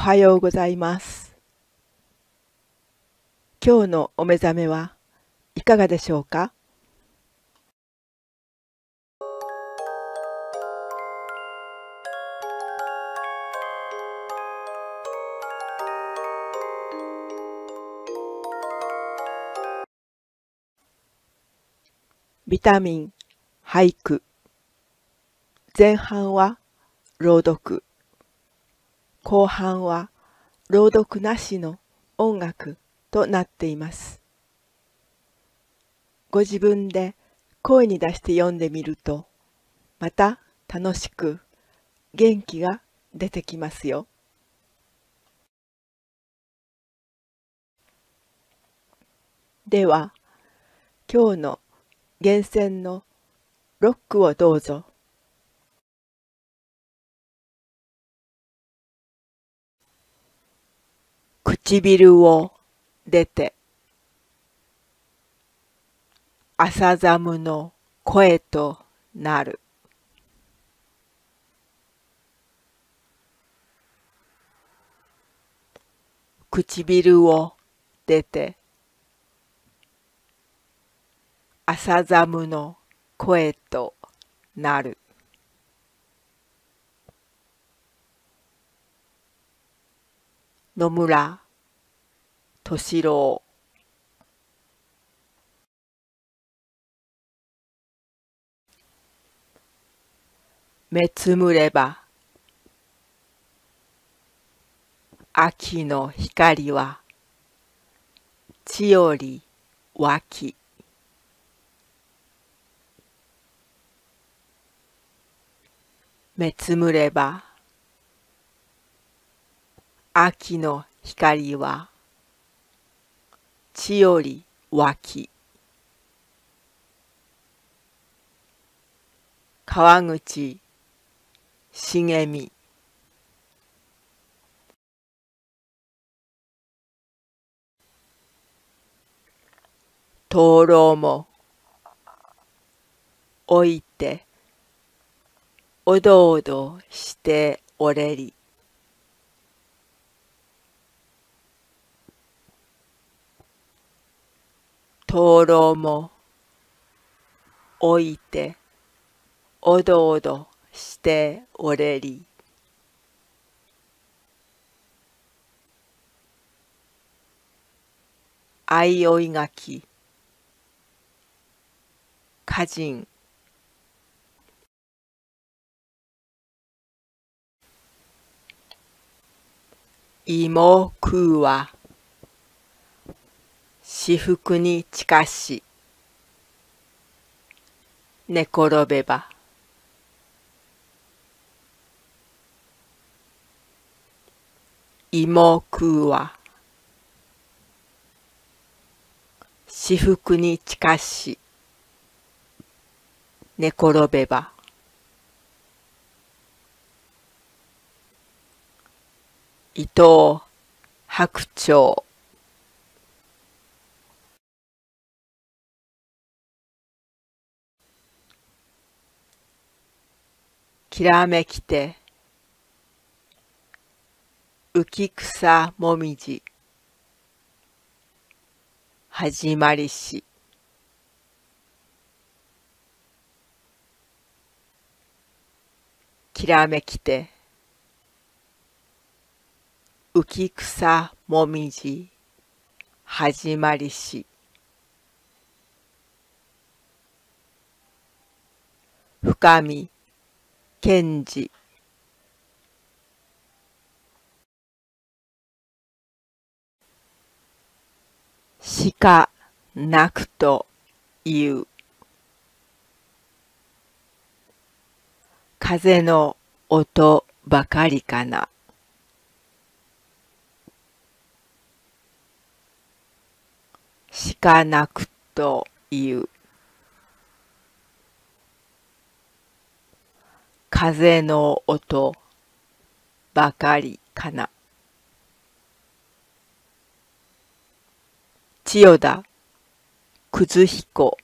はようございます。今日のお目覚めはいかがでしょうか？ビタミン、俳句。前半は朗読、後半は朗読なしの音楽となっています。ご自分で声に出して読んでみると、また楽しく元気が出てきますよ。では、今日の厳選のロックをどうぞ。唇を出て朝寒の声となる。唇を出て朝寒の声となる。野村敏郎。目つむれば秋の光は地より湧き、目つむれば秋の光は地より湧き、川口茂美。灯籠も置いておどおどしておれり。灯籠も置いておどおどしておれり。相生垣歌人。芋食うは至福に近し、寝転べば芋食うは至福に近し、寝転べば伊藤白鳥。きらめきて浮草もみじ始まりし。きらめきて浮草もみじ始まりし。深見賢治。しかなくという風の音ばかりかな。しかなくという風の音ばかりかな。千代田葛彦。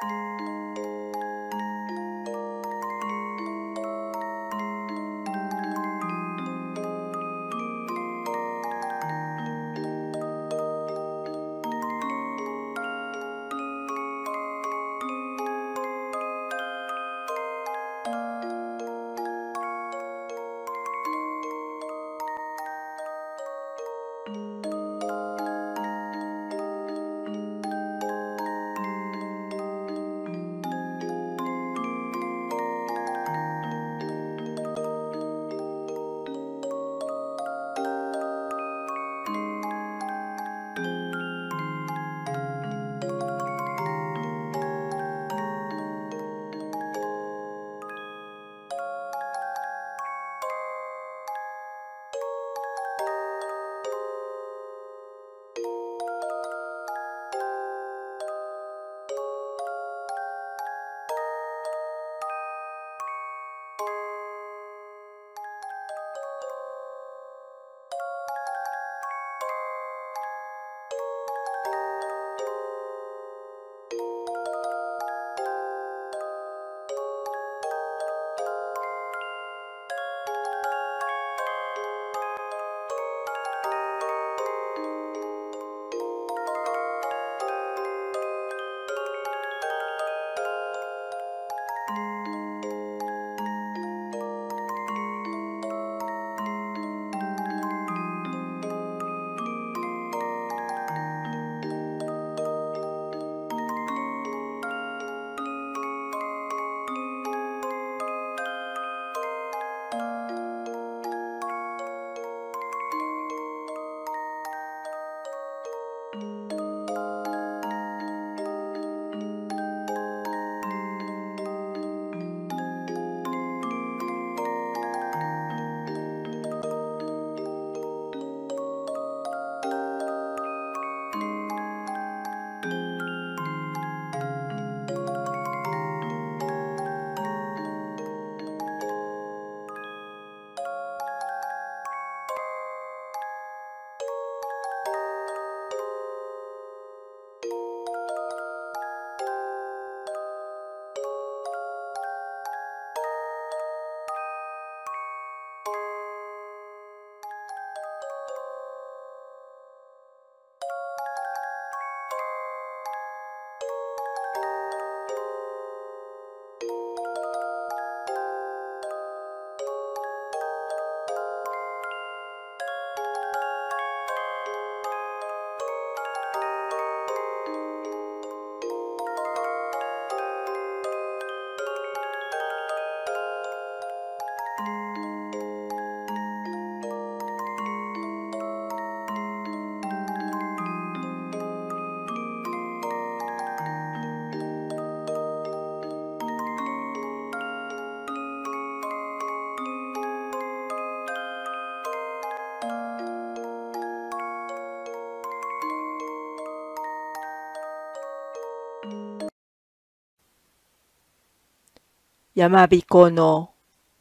山彦の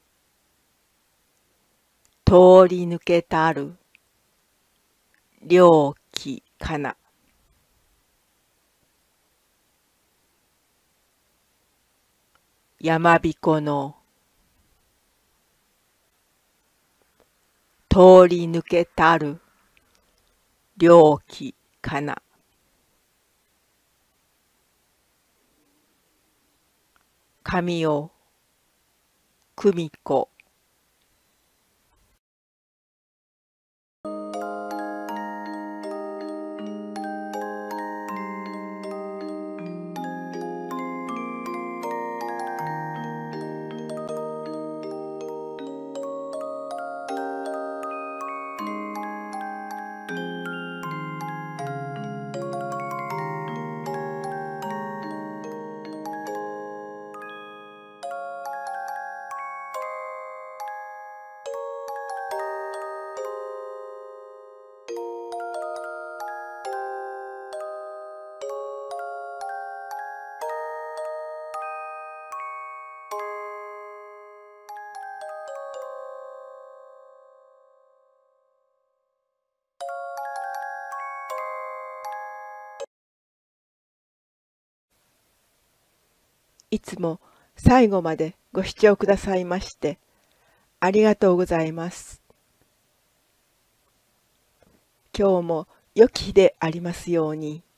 通り抜けたる良きかな。山彦の通り抜けたる良きかな。神尾久美子。 いつも最後までご視聴くださいましてありがとうございます。今日も良き日でありますように。